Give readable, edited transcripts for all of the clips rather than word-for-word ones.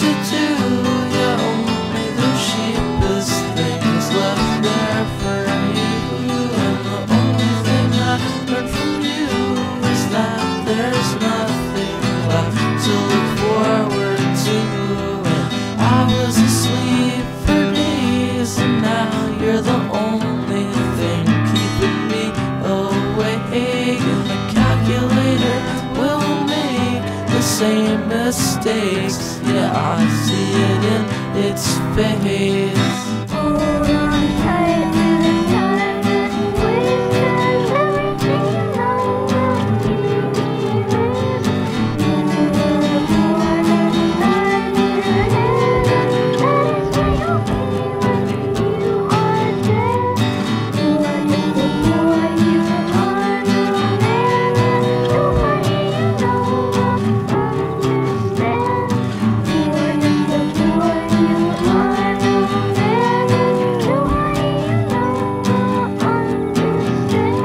to do. Yeah, only the cheapest things left there for you. And the only thing I learned from you is that there's nothing left to look forward to. And I was asleep for days, and now you're the only thing keeping me awake. And the calculator will make the same mistakes. Yeah, I see it in its face. Hold on tight, and time is wasted. Everything you know will be needed. You will more than I needed. That is where you'll be when you are dead. You are just a boy, you are no man. Nobody you know will understand. You are just a boy, you are no man. Nobody you know will understand.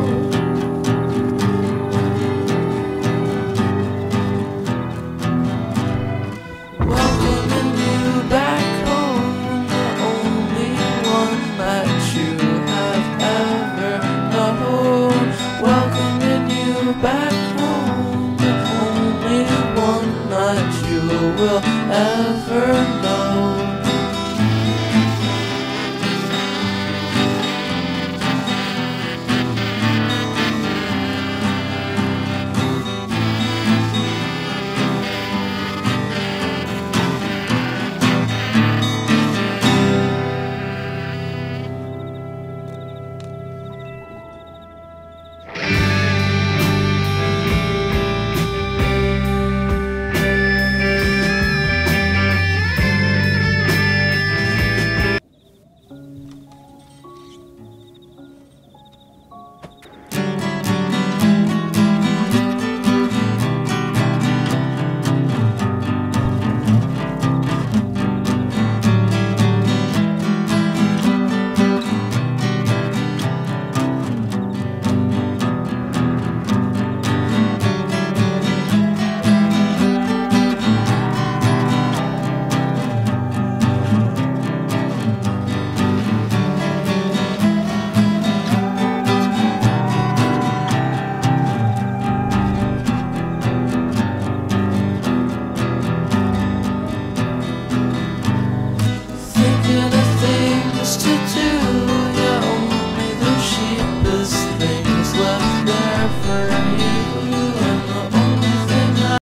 Welcoming you back home, the only one that you have ever known. Welcoming you back home, the only one that you will ever know.